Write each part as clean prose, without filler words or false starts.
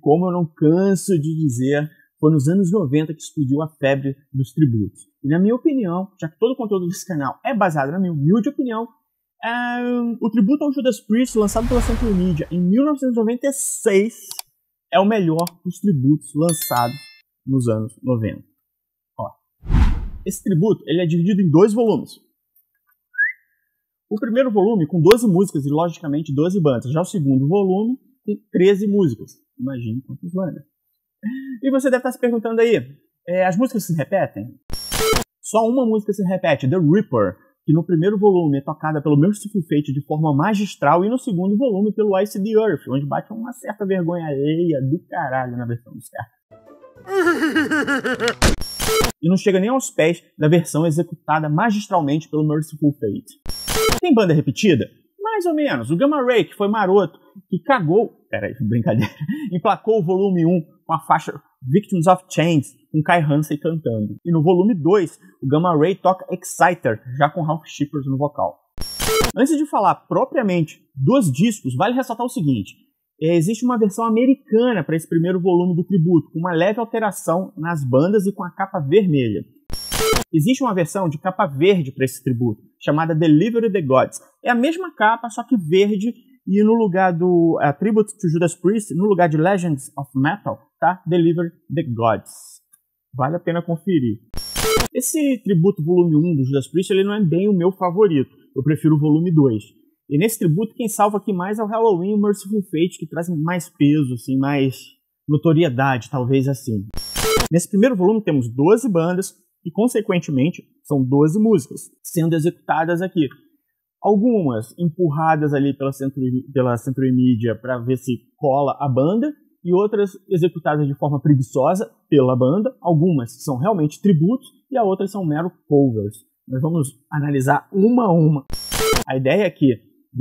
como eu não canso de dizer, foi nos anos 90 que explodiu a febre dos tributos. E na minha opinião, já que todo o conteúdo desse canal é baseado na minha humilde opinião, o tributo ao Judas Priest, lançado pela Century Media em 1996, é o melhor dos tributos lançados nos anos 90. Ó, esse tributo ele é dividido em 2 volumes. O primeiro volume com 12 músicas e, logicamente, 12 bandas. Já o segundo volume com 13 músicas. Imagine quantas bandas. E você deve estar se perguntando aí, as músicas se repetem? Só uma música se repete, The Reaper, que no primeiro volume é tocada pelo Merciful Fate de forma magistral e no segundo volume pelo Ice the Earth, onde bate uma certa vergonha alheia do caralho na versão dos caras. E não chega nem aos pés da versão executada magistralmente pelo Merciful Fate. Tem banda repetida? Mais ou menos. O Gamma Ray, que foi maroto, que cagou... Peraí, brincadeira. Emplacou o volume 1 com a faixa Victims of Chains, com Kai Hansen cantando. E no volume 2, o Gamma Ray toca Exciter, já com Ralph Shippers no vocal. Antes de falar propriamente dos discos, vale ressaltar o seguinte. Existe uma versão americana para esse primeiro volume do tributo, com uma leve alteração nas bandas e com a capa vermelha. Existe uma versão de capa verde para esse tributo, chamada Deliver the Gods. É a mesma capa, só que verde, e no lugar do Tribute to Judas Priest, no lugar de Legends of Metal, tá? Deliver the Gods. Vale a pena conferir. Esse tributo volume 1 do Judas Priest ele não é bem o meu favorito. Eu prefiro o volume 2. E nesse tributo, quem salva aqui mais é o Halloween e o Merciful Fate, que trazem mais peso, assim, mais notoriedade, talvez assim. Nesse primeiro volume temos 12 bandas e, consequentemente, são 12 músicas sendo executadas aqui. Algumas empurradas ali pela Century Media para ver se cola a banda, e outras executadas de forma preguiçosa pela banda. Algumas são realmente tributos e as outras são mero covers. Nós vamos analisar uma a uma. A ideia aqui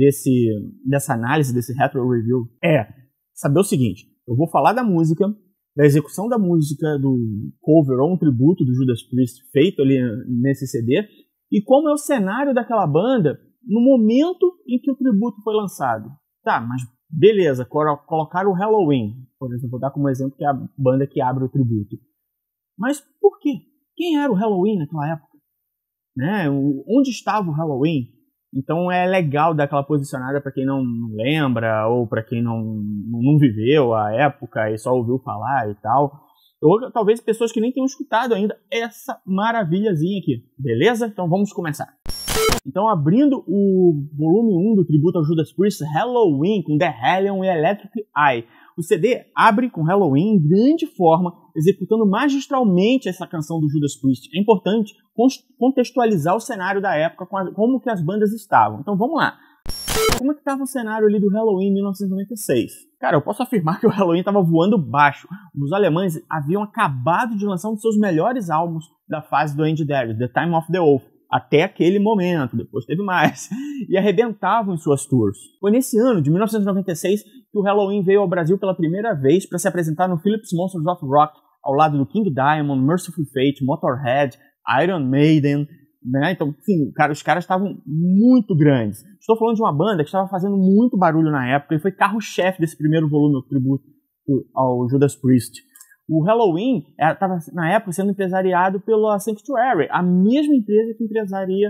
dessa análise, desse retro review, é saber o seguinte: eu vou falar da música, da execução da música, do cover ou um tributo do Judas Priest feito ali nesse CD, e como é o cenário daquela banda no momento em que o tributo foi lançado. Tá, mas beleza, colocaram o Halloween, por exemplo, vou dar como exemplo que é a banda que abre o tributo. Mas por quê? Quem era o Halloween naquela época? Né? Onde estava o Halloween? Então é legal dar aquela posicionada para quem não lembra, ou para quem não viveu a época e só ouviu falar e tal. Ou talvez pessoas que nem tenham escutado ainda essa maravilhazinha aqui. Beleza? Então vamos começar. Então, abrindo o volume 1 do tributo ao Judas Priest, Halloween, com The Hellion e Electric Eye. O CD abre com Halloween em grande forma, executando magistralmente essa canção do Judas Priest. É importante contextualizar o cenário da época, como que as bandas estavam. Então, vamos lá. Como é que estava o cenário ali do Halloween em 1996? Cara, eu posso afirmar que o Halloween estava voando baixo. Os alemães haviam acabado de lançar um dos seus melhores álbuns da fase do Andy Darius, The Time of the Oath. Até aquele momento, depois teve mais, e arrebentavam em suas tours. Foi nesse ano, de 1996, que o Halloween veio ao Brasil pela primeira vez para se apresentar no Philips Monsters of Rock, ao lado do King Diamond, Merciful Fate, Motorhead, Iron Maiden, né? Então, sim, os caras estavam muito grandes. Estou falando de uma banda que estava fazendo muito barulho na época e foi carro-chefe desse primeiro volume, o tributo ao Judas Priest. O Halloween estava, na época, sendo empresariado pela Sanctuary, a mesma empresa que empresaria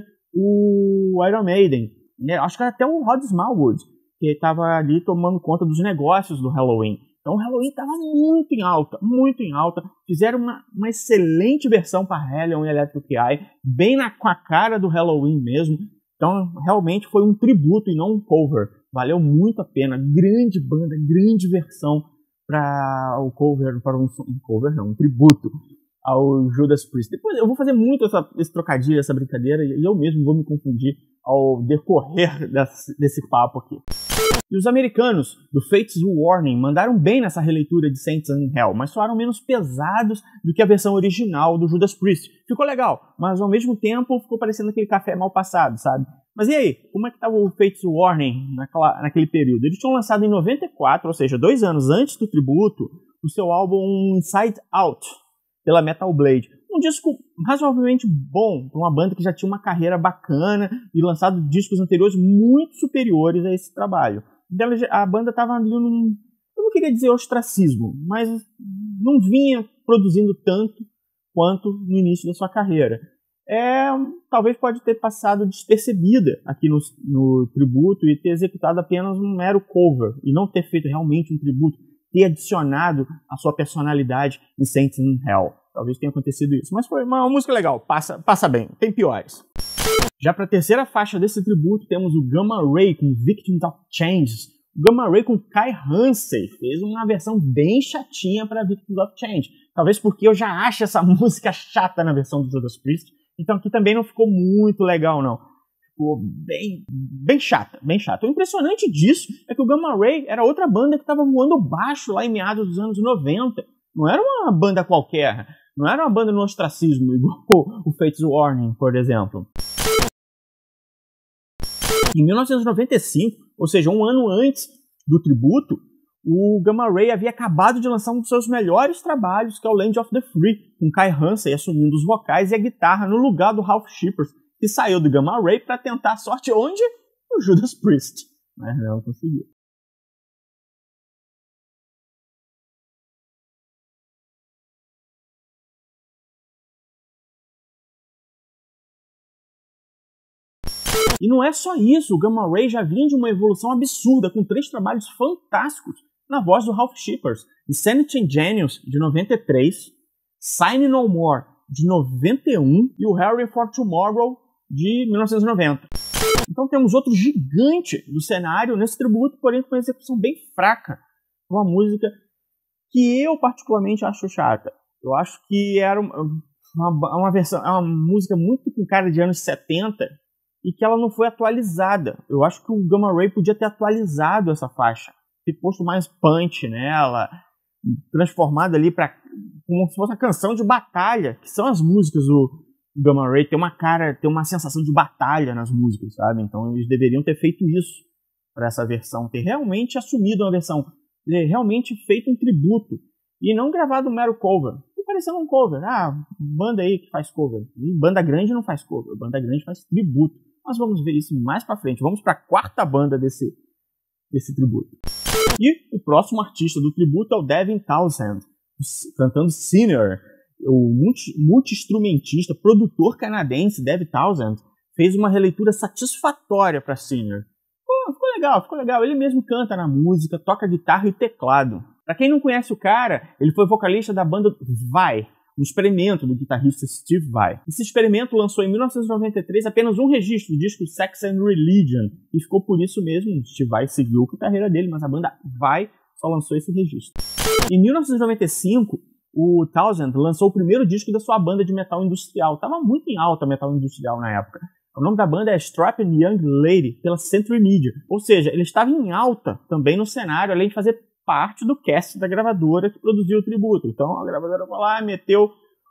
o Iron Maiden. Acho que era até o Rod Smallwood, que estava ali tomando conta dos negócios do Halloween. Então o Halloween estava muito em alta, muito em alta. Fizeram uma excelente versão para Hellion e Electric Eye, bem com a cara do Halloween mesmo. Então realmente foi um tributo e não um cover. Valeu muito a pena. Grande banda, grande versão para o cover, um tributo ao Judas Priest. Depois eu vou fazer muito esse trocadilho, essa brincadeira, e eu mesmo vou me confundir ao decorrer desse papo aqui. E os americanos do Fates Warning mandaram bem nessa releitura de Saints in Hell, mas soaram menos pesados do que a versão original do Judas Priest. Ficou legal, mas ao mesmo tempo ficou parecendo aquele café mal passado, sabe? Mas e aí, como é que estava o Fates Warning naquele período? Eles tinham lançado em 94, ou seja, 2 anos antes do tributo, o seu álbum Inside Out, pela Metal Blade. Um disco razoavelmente bom, para uma banda que já tinha uma carreira bacana e lançado discos anteriores muito superiores a esse trabalho. Então, a banda estava ali no queria dizer ostracismo, mas não vinha produzindo tanto quanto no início da sua carreira. Talvez pode ter passado despercebida aqui no tributo e ter executado apenas um mero cover e não ter feito realmente um tributo, ter adicionado a sua personalidade em Saints in Hell. Talvez tenha acontecido isso, mas foi uma música legal, passa bem, tem piores. Já para a terceira faixa desse tributo temos o Gamma Ray com Victims of Change. O Gamma Ray com Kai Hansen fez uma versão bem chatinha para Victims of Change. Talvez porque eu já acho essa música chata na versão do Judas Priest. Então aqui também não ficou muito legal, não. Ficou bem chata, bem chata. O impressionante disso é que o Gamma Ray era outra banda que estava voando baixo lá em meados dos anos 90. Não era uma banda qualquer. Não era uma banda no ostracismo, igual o Fates Warning, por exemplo. Em 1995, ou seja, um ano antes do tributo, o Gamma Ray havia acabado de lançar um dos seus melhores trabalhos, que é o Land of the Free, com Kai Hansen assumindo os vocais e a guitarra no lugar do Ralph Shippers, que saiu do Gamma Ray para tentar a sorte onde? No Judas Priest. Mas não conseguiu. E não é só isso, o Gamma Ray já vinha de uma evolução absurda, com 3 trabalhos fantásticos na voz do Ralph Shippers: Insanity and Genius, de 93, Sign No More, de 91, e o Harry for Tomorrow, de 1990. Então temos outro gigante do cenário nesse tributo, porém com uma execução bem fraca. Uma música que eu particularmente acho chata. Eu acho que era uma versão, uma música muito com cara de anos 70, e que ela não foi atualizada. Eu acho que o Gamma Ray podia ter atualizado essa faixa, ter posto mais punch nela, transformado ali como se fosse uma canção de batalha, que são as músicas do Gamma Ray. Tem uma sensação de batalha nas músicas, sabe? Então eles deveriam ter feito isso para essa versão, ter realmente assumido uma versão, ter realmente feito um tributo, e não gravado um mero cover. Parecendo um cover. Banda aí que faz cover. E banda grande não faz cover, banda grande faz tributo. Nós vamos ver isso mais pra frente. Vamos pra quarta banda desse tributo. E o próximo artista do tributo é o Devin Townsend, cantando Sinner. O multi-instrumentista, produtor canadense Devin Townsend fez uma releitura satisfatória pra Sinner. Ficou legal. Ele mesmo canta na música, toca guitarra e teclado. Pra quem não conhece o cara, ele foi vocalista da banda Vai, um experimento do guitarrista Steve Vai. Esse experimento lançou em 1993 apenas um registro, o disco Sex and Religion, e ficou por isso mesmo. Steve Vai seguiu com a carreira dele, mas a banda Vai só lançou esse registro. Em 1995, o Townsend lançou o primeiro disco da sua banda de metal industrial. Estava muito em alta metal industrial na época. O nome da banda é Strapping Young Lady, pela Century Media. Ou seja, ele estava em alta também no cenário, além de fazer parte do cast da gravadora que produziu o tributo. Então a gravadora foi lá, meteu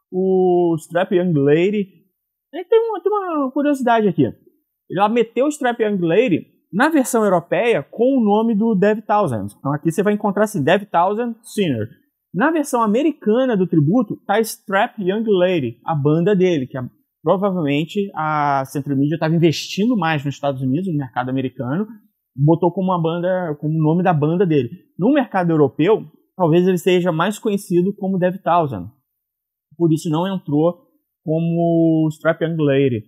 o Strap Young Lady. E tem uma curiosidade aqui. Ela meteu o Strap Young Lady na versão europeia com o nome do Dev Townsend. Então aqui você vai encontrar assim, Dev Townsend Sinner. Na versão americana do tributo tá Strap Young Lady, a banda dele, que provavelmente a Century Media estava investindo mais nos Estados Unidos, no mercado americano, botou como o nome da banda dele. No mercado europeu, talvez ele seja mais conhecido como Dev Townsend. Por isso não entrou como Strap Young Lady.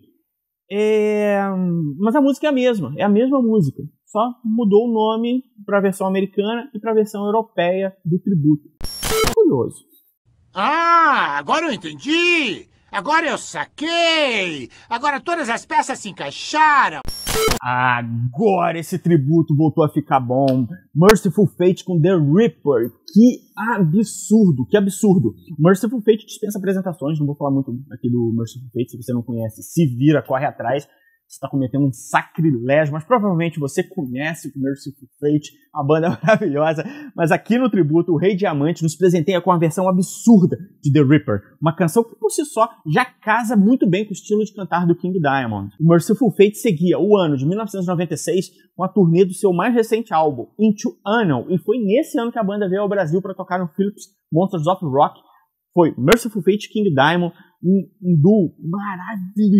Mas a música é a mesma música. Só mudou o nome para a versão americana e para a versão europeia do tributo. Curioso. Agora eu entendi! Agora eu saquei! Agora todas as peças se encaixaram! Agora esse tributo voltou a ficar bom. Merciful Fate com The Ripper. Que absurdo. Merciful Fate dispensa apresentações. Não vou falar muito aqui do Merciful Fate. Se você não conhece, se vira, corre atrás. Você está cometendo um sacrilégio, mas provavelmente você conhece o Merciful Fate, uma banda maravilhosa. Mas aqui no tributo, o Rei Diamante nos presenteia com uma versão absurda de The Ripper, uma canção que por si só já casa muito bem com o estilo de cantar do King Diamond. O Merciful Fate seguia o ano de 1996 com a turnê do seu mais recente álbum, Into Unknown, e foi nesse ano que a banda veio ao Brasil para tocar no Philips Monsters of Rock. Foi Merciful Fate, King Diamond, um duo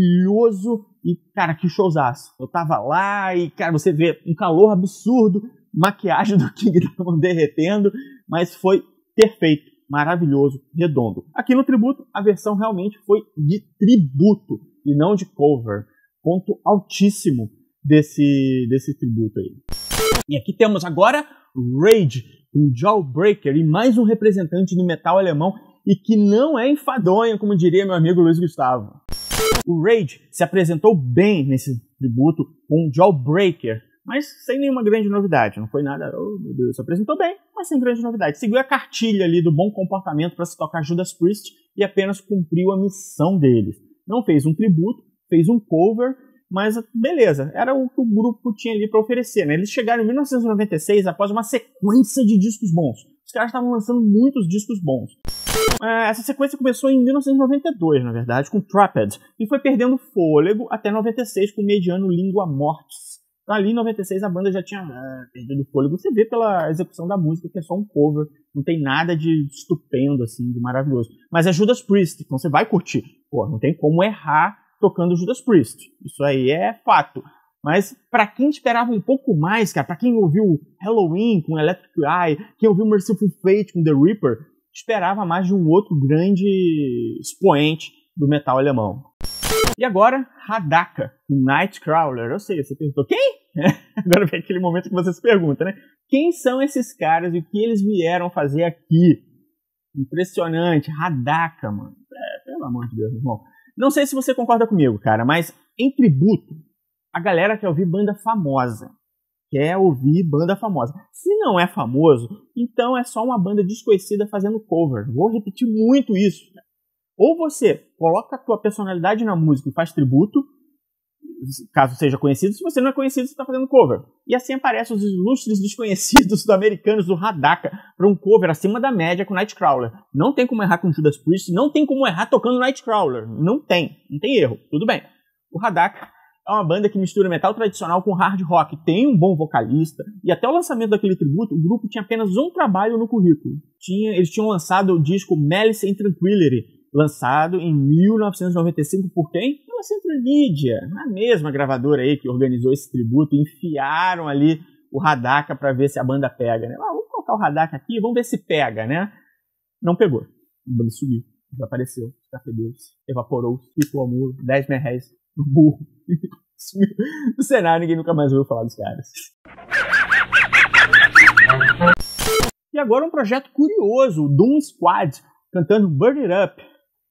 maravilhoso. E, cara, que showzaço. Eu tava lá e, cara, você vê um calor absurdo, maquiagem do King Diamond derretendo, mas foi perfeito, maravilhoso, redondo. Aqui no tributo, a versão realmente foi de tributo e não de cover. Ponto altíssimo desse tributo aí. E aqui temos agora Rage, um Jawbreaker e mais um representante do metal alemão e que não é enfadonho, como diria meu amigo Luiz Gustavo. O Rage se apresentou bem nesse tributo com um Jawbreaker, mas sem nenhuma grande novidade. Não foi nada, oh meu Deus, se apresentou bem, mas sem grande novidade. Seguiu a cartilha ali do bom comportamento para se tocar Judas Priest e apenas cumpriu a missão deles. Não fez um tributo, fez um cover, mas beleza, era o que o grupo tinha ali para oferecer, né? Eles chegaram em 1996 após uma sequência de discos bons. Os caras estavam lançando muitos discos bons. Essa sequência começou em 1992, na verdade, com Trapped, e foi perdendo fôlego até 96 com o mediano Lingua Mortis. Então, ali em 96 a banda já tinha perdido fôlego. Você vê pela execução da música que é só um cover, não tem nada de estupendo, assim, de maravilhoso. Mas é Judas Priest, então você vai curtir. Pô, não tem como errar tocando Judas Priest. Isso aí é fato. Mas pra quem esperava um pouco mais, cara, pra quem ouviu Halloween com Electric Eye, quem ouviu Merciful Fate com The Reaper, esperava mais de um outro grande expoente do metal alemão. E agora, Radaka, com Nightcrawler. Eu sei, você perguntou, quem? Agora vem aquele momento que você se pergunta, né? Quem são esses caras e o que eles vieram fazer aqui? Impressionante, Radaka, mano. Pelo amor de Deus, meu irmão. Não sei se você concorda comigo, cara, mas em tributo, a galera quer ouvir banda famosa. Se não é famoso, então é só uma banda desconhecida fazendo cover. Vou repetir muito isso, cara. Ou você coloca a tua personalidade na música e faz tributo, caso seja conhecido. Se você não é conhecido, você está fazendo cover. E assim aparecem os ilustres desconhecidos americanos do Radaka para um cover acima da média com Nightcrawler. Não tem como errar com Judas Priest, não tem como errar tocando Nightcrawler. Não tem erro. Tudo bem. O Radaka é uma banda que mistura metal tradicional com hard rock. Tem um bom vocalista. E até o lançamento daquele tributo, o grupo tinha apenas um trabalho no currículo. Eles tinham lançado o disco Malice and Tranquility, lançado em 1995 por quem? Pela Central Media, a mesma gravadora aí que organizou esse tributo. Enfiaram ali o Radaka para ver se a banda pega, né? Vamos colocar o Radaka aqui, vamos ver se pega, né? Não pegou. A banda sumiu, desapareceu, escafedeu-se, evaporou-se, ficou ao muro, 10 merréis no burro. Sumiu do cenário, ninguém nunca mais ouviu falar dos caras. E agora um projeto curioso, o Doom Squad, cantando Burn It Up.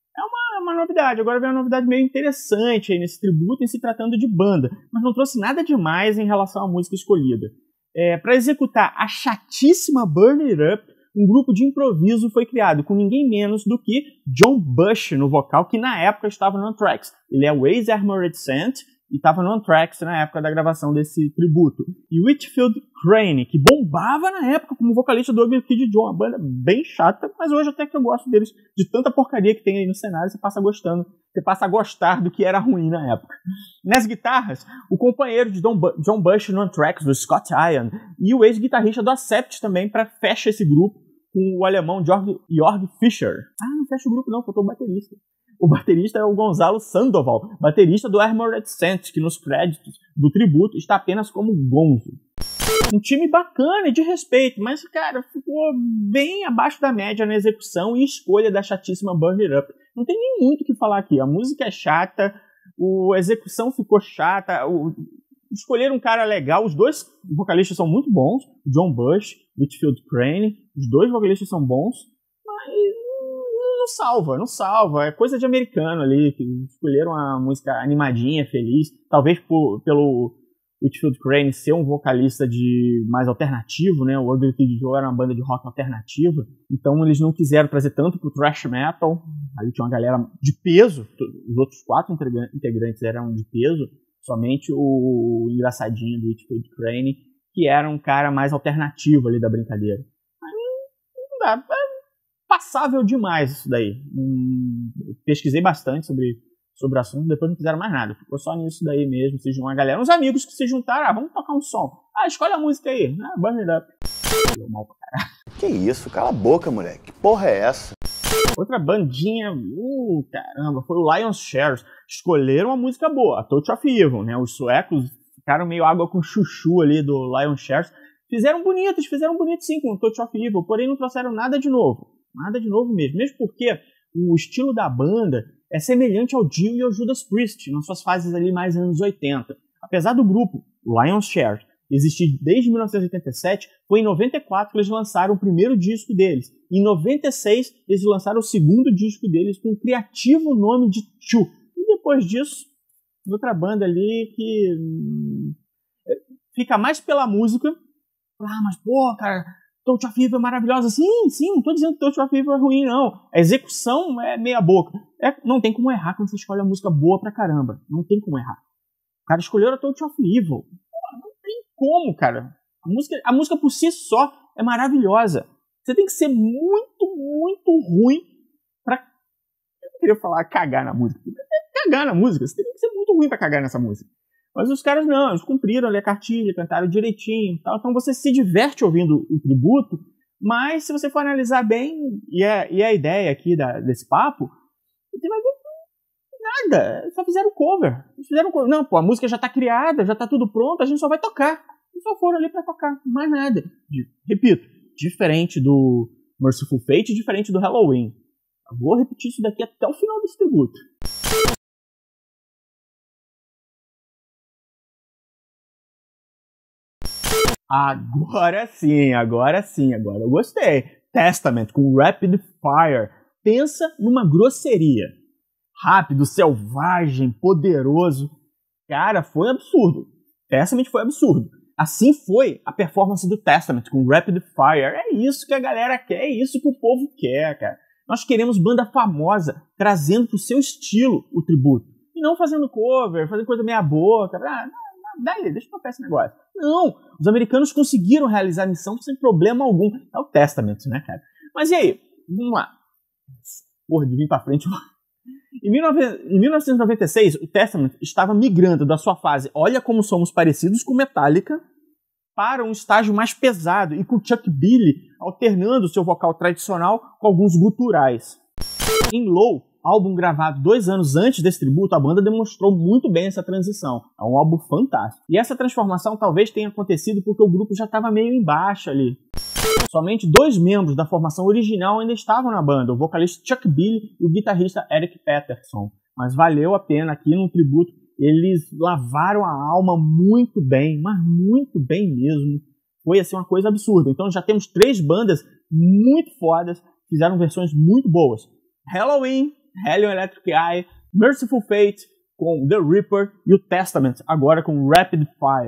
É uma novidade, agora vem uma novidade meio interessante aí nesse tributo em se tratando de banda, mas não trouxe nada demais em relação à música escolhida. Para executar a chatíssima Burn It Up, um grupo de improviso foi criado com ninguém menos do que John Bush no vocal, que na época estava no Anthrax. Ele é o ex-Armored Saint e estava no Anthrax na época da gravação desse tributo. E Whitfield Crane, que bombava na época como vocalista do Ugly Kid Joe, uma banda bem chata, mas hoje até que eu gosto deles, de tanta porcaria que tem aí no cenário, você passa a gostar do que era ruim na época. Nas guitarras, o companheiro de John Bush no Anthrax, do Scott Ian, e o ex-guitarrista do Accept também, para fechar esse grupo, com o alemão Jörg Fischer. Não fecha o grupo não, faltou o baterista. O baterista é o Gonzalo Sandoval, baterista do Armored Saint, que nos créditos do tributo está apenas como Gonzo. Um time bacana e de respeito, mas, cara, ficou bem abaixo da média na execução e escolha da chatíssima Burn It Up. Não tem nem muito o que falar aqui. A música é chata, a execução ficou chata, escolheram um cara legal. Os dois vocalistas são muito bons, John Bush, Whitfield Crane, os dois vocalistas são bons, mas não salva, é coisa de americano ali, que escolheram uma música animadinha, feliz, talvez pelo Whitfield Crane ser um vocalista mais alternativo, né? O Ugly Kid Joe era uma banda de rock alternativa, então eles não quiseram trazer tanto pro thrash metal. Ali tinha uma galera de peso, os outros 4 integrantes eram de peso, somente o engraçadinho do Whitfield Crane, que era um cara mais alternativo ali da brincadeira. Mas não dá, passável demais isso daí. Pesquisei bastante sobre o assunto, depois não fizeram mais nada. Ficou só nisso daí mesmo. Uma galera, uns amigos que se juntaram, vamos tocar um som. Escolhe a música aí. Burn It Up. Deu mal pra caralho. Que isso? Cala a boca, moleque. Que porra é essa? Outra bandinha, caramba, foi o Lion's Shares. Escolheram uma música boa, a Touch of Evil, né? Os suecos ficaram meio água com chuchu ali do Lion's Shares. fizeram bonito sim com o Touch of Evil, porém não trouxeram nada de novo mesmo porque o estilo da banda é semelhante ao Dio e ao Judas Priest, nas suas fases ali mais anos 80. Apesar do grupo, o Lion's Share, existir desde 1987, foi em 94 que eles lançaram o primeiro disco deles. Em 96, eles lançaram o segundo disco deles com o criativo nome de Chu. E depois disso, outra banda ali que fica mais pela música. Mas pô, cara, Touch of Evil é maravilhosa. Sim, não tô dizendo que Touch of Evil é ruim, não. A execução é meia boca. Não tem como errar quando você escolhe uma música boa pra caramba. Não tem como errar. O cara escolheu a Touch of Evil. Não tem como, cara. A música por si só é maravilhosa. Você tem que ser muito, muito ruim pra... Eu queria falar cagar na música. Cagar na música. Você tem que ser muito ruim pra cagar nessa música. Mas os caras não, eles cumpriram ali a cartilha, cantaram direitinho e tal. Então você se diverte ouvindo o tributo, mas se você for analisar bem, e a ideia aqui desse papo, você vai ver nada. Eles só fizeram cover. Não, pô, a música já tá criada, já tá tudo pronto, a gente só vai tocar. Eles só foram ali pra tocar, mais nada. Repito, diferente do Merciful Fate, diferente do Halloween. Eu vou repetir isso daqui até o final desse tributo. Agora sim, agora eu gostei. Testament com Rapid Fire. Pensa numa grosseria. Rápido, selvagem, poderoso. Cara, foi absurdo. Testament foi absurdo. Assim foi a performance do Testament com Rapid Fire. É isso que a galera quer, é isso que o povo quer, cara. Nós queremos banda famosa, trazendo pro seu estilo o tributo. E não fazendo cover, fazendo coisa meia boca. Daí, deixa eu tocar esse negócio. Não, os americanos conseguiram realizar a missão sem problema algum. É o Testament, né, cara? Mas e aí? Vamos lá. Porra, de vir pra frente. Em 1996, o Testament estava migrando da sua fase Olha Como Somos Parecidos com Metallica para um estágio mais pesado e com Chuck Billy alternando seu vocal tradicional com alguns guturais. Em Low, álbum gravado 2 anos antes desse tributo, a banda demonstrou muito bem essa transição. É um álbum fantástico. E essa transformação talvez tenha acontecido porque o grupo já estava meio embaixo ali. Somente 2 membros da formação original ainda estavam na banda, o vocalista Chuck Billy e o guitarrista Eric Peterson. Mas valeu a pena aqui no tributo. Eles lavaram a alma muito bem, mas muito bem mesmo. Foi assim uma coisa absurda. Então já temos 3 bandas muito fodas, fizeram versões muito boas. Halloween, Hellion Electric Eye, Merciful Fate com The Reaper e o Testament agora com Rapid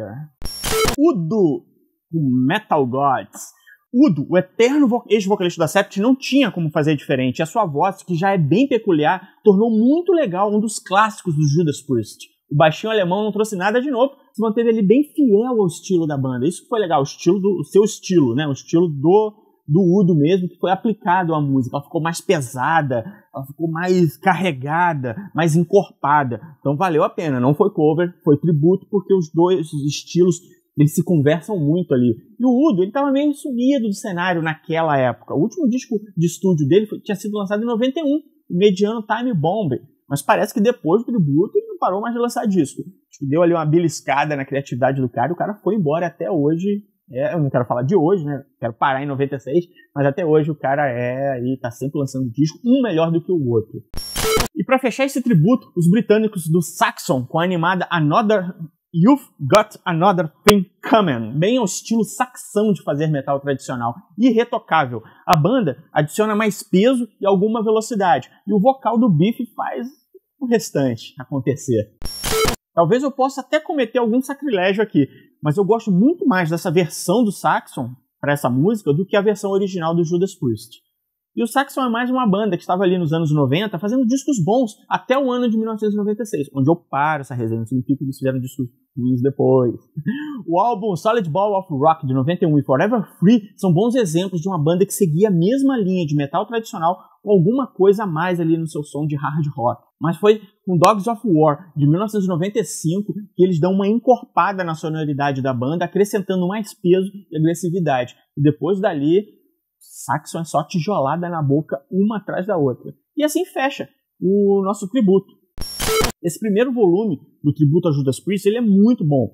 Fire. Udo com Metal Gods. Udo, o eterno ex-vocalista da Sept, não tinha como fazer diferente. A sua voz, que já é bem peculiar, tornou muito legal um dos clássicos do Judas Priest. O baixinho alemão não trouxe nada de novo, se manteve ali bem fiel ao estilo da banda. Isso que foi legal, o seu estilo, né? O estilo do Udo mesmo, que foi aplicado à música. Ela ficou mais pesada, ela ficou mais carregada, mais encorpada. Então valeu a pena, não foi cover, foi tributo, porque os dois estilos eles se conversam muito ali. E o Udo, ele estava meio sumido do cenário naquela época. O último disco de estúdio dele tinha sido lançado em 91, o mediano Time Bomb. Mas parece que depois do tributo ele não parou mais de lançar disco. Deu ali uma beliscada na criatividade do cara, e o cara foi embora até hoje. Eu não quero falar de hoje, né? Quero parar em 96, mas até hoje o cara tá sempre lançando disco, um melhor do que o outro. E para fechar esse tributo, os britânicos do Saxon, com a animada You've Got Another Thing Coming, bem ao estilo saxão de fazer metal tradicional, irretocável. A banda adiciona mais peso e alguma velocidade, e o vocal do Biff faz o restante acontecer. Talvez eu possa até cometer algum sacrilégio aqui, mas eu gosto muito mais dessa versão do Saxon para essa música do que a versão original do Judas Priest. E o Saxon é mais uma banda que estava ali nos anos 90 fazendo discos bons até o ano de 1996, onde eu paro essa resenha, não significa que eles fizeram discos ruins depois. O álbum Solid Ball of Rock de 91 e Forever Free são bons exemplos de uma banda que seguia a mesma linha de metal tradicional com alguma coisa a mais ali no seu som de hard rock. Mas foi com Dogs of War, de 1995, que eles dão uma encorpada na sonoridade da banda, acrescentando mais peso e agressividade. E depois dali, Saxon é só tijolada na boca, uma atrás da outra. E assim fecha o nosso tributo. Esse primeiro volume do tributo a Judas Priest ele é muito bom,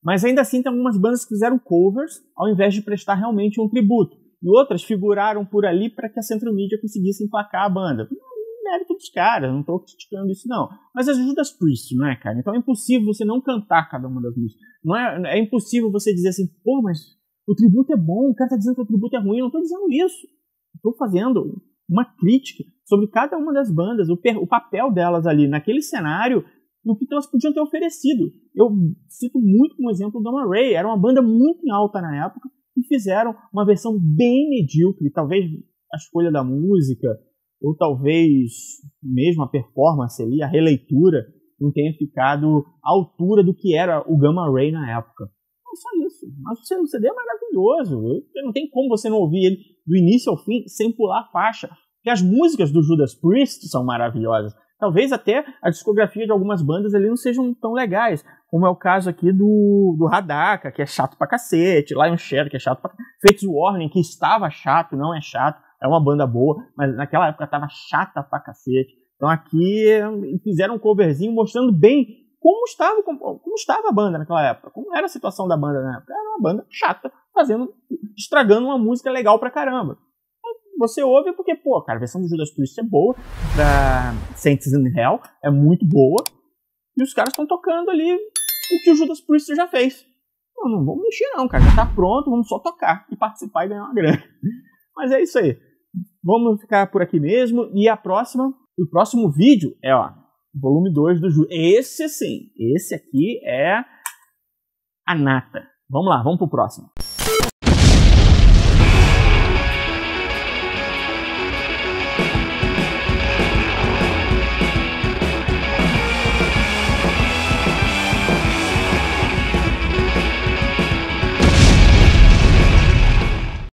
Mas ainda assim tem algumas bandas que fizeram covers ao invés de prestar realmente um tributo. E outras figuraram por ali para que a Central Media conseguisse emplacar a banda. Mérito dos caras, não estou criticando isso não. Mas é Judas Priest, não é, cara? Então é impossível você não cantar cada uma das músicas. É impossível você dizer assim, pô, mas o tributo é bom, o cara tá dizendo que o tributo é ruim. Eu não estou dizendo isso. Estou fazendo uma crítica sobre cada uma das bandas, o papel delas ali naquele cenário e o que elas podiam ter oferecido. Eu cito muito como exemplo o Gamma Ray. Era uma banda muito em alta na época e fizeram uma versão bem medíocre. Talvez a escolha da música ou talvez mesmo a performance ali, a releitura, não tenha ficado à altura do que era o Gamma Ray na época. É só isso. Mas o CD é maravilhoso. Não tem como você não ouvir ele do início ao fim sem pular a faixa. Porque as músicas do Judas Priest são maravilhosas. Talvez até a discografia de algumas bandas ali não sejam tão legais, como é o caso aqui do Radaka, que é chato pra cacete, Lion Share, que é chato pra cacete, Fates Warning, que estava chato, não é chato, é uma banda boa, mas naquela época estava chata pra cacete. Então aqui fizeram um coverzinho mostrando bem como estava a banda naquela época, como era a situação da banda na época. Era uma banda chata, estragando uma música legal pra caramba. Você ouve porque, pô, cara, a versão do Judas Priest é boa, da Saints in Hell é muito boa, e os caras estão tocando ali o que o Judas Priest já fez. Não vamos mexer não, cara, já tá pronto, vamos só tocar e participar e ganhar uma grana. Mas é isso aí. Vamos ficar por aqui mesmo, e o próximo vídeo é, volume 2 do Judas. Esse sim, esse aqui é a nata. Vamos lá, vamos pro próximo.